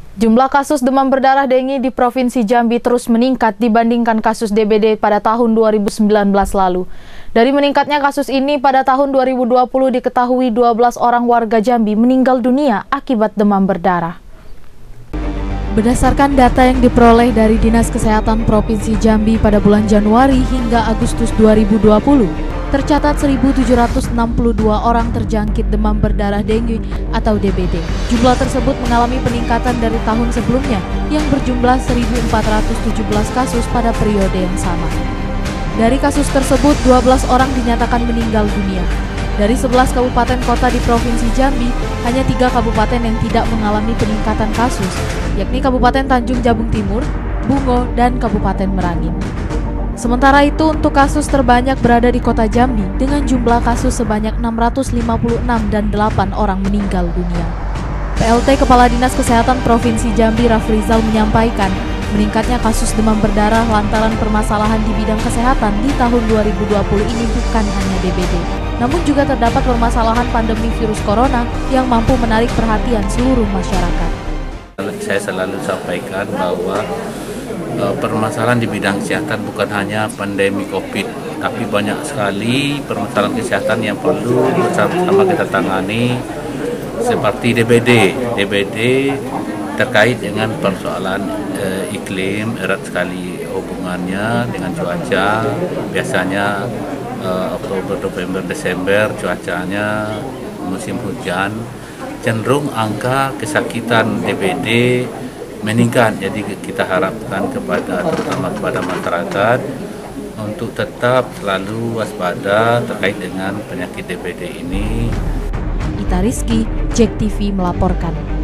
Jumlah kasus demam berdarah dengue di Provinsi Jambi terus meningkat dibandingkan kasus DBD pada tahun 2019 lalu. Dari meningkatnya kasus ini pada tahun 2020 diketahui 12 orang warga Jambi meninggal dunia akibat demam berdarah. Berdasarkan data yang diperoleh dari Dinas Kesehatan Provinsi Jambi pada bulan Januari hingga Agustus 2020, tercatat 1.762 orang terjangkit demam berdarah dengue atau DBD. Jumlah tersebut mengalami peningkatan dari tahun sebelumnya yang berjumlah 1.417 kasus pada periode yang sama. Dari kasus tersebut, 12 orang dinyatakan meninggal dunia. Dari 11 kabupaten kota di Provinsi Jambi, hanya 3 kabupaten yang tidak mengalami peningkatan kasus, yakni Kabupaten Tanjung Jabung Timur, Bungo, dan Kabupaten Merangin. Sementara itu, untuk kasus terbanyak berada di kota Jambi dengan jumlah kasus sebanyak 656 dan 8 orang meninggal dunia. PLT Kepala Dinas Kesehatan Provinsi Jambi Rafrizal menyampaikan, meningkatnya kasus demam berdarah lantaran permasalahan di bidang kesehatan di tahun 2020 ini bukan hanya DBD, namun juga terdapat permasalahan pandemi virus corona yang mampu menarik perhatian seluruh masyarakat. Saya selalu sampaikan bahwa permasalahan di bidang kesehatan bukan hanya pandemi COVID, tapi banyak sekali permasalahan kesehatan yang perlu bersama-sama kita tangani, seperti DBD. DBD terkait dengan persoalan iklim, erat sekali hubungannya dengan cuaca. Biasanya Oktober, November, Desember cuacanya musim hujan, cenderung angka kesakitan DBD meningkat. Jadi kita harapkan terutama kepada masyarakat untuk tetap selalu waspada terkait dengan penyakit DBD ini. Ita Rizky, JEK TV melaporkan.